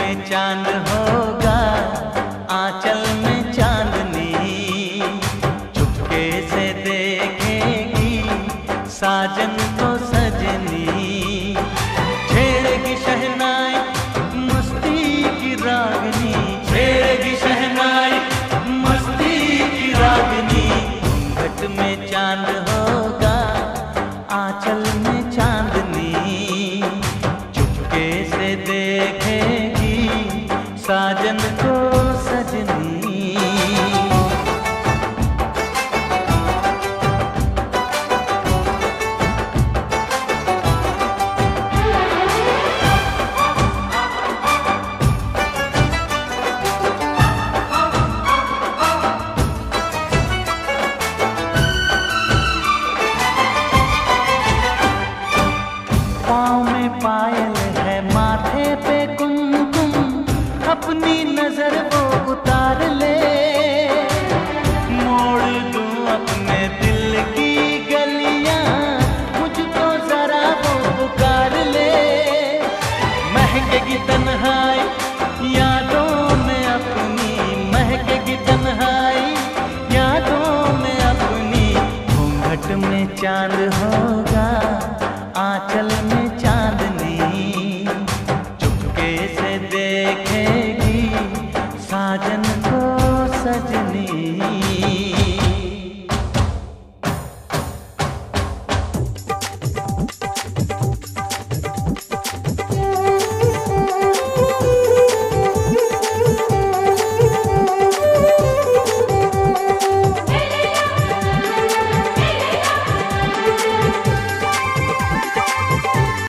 में चांद होगा, आंचल में चांदनी, चुपके से देखेगी साजन को सजनी। छेड़ेगी शहनाई मस्ती की रागनी, छेड़ेगी शहनाई मस्ती की रागनी। घूंघट में चांद होगा, आंचल में चांदनी, चुपके से देखेगी साजन को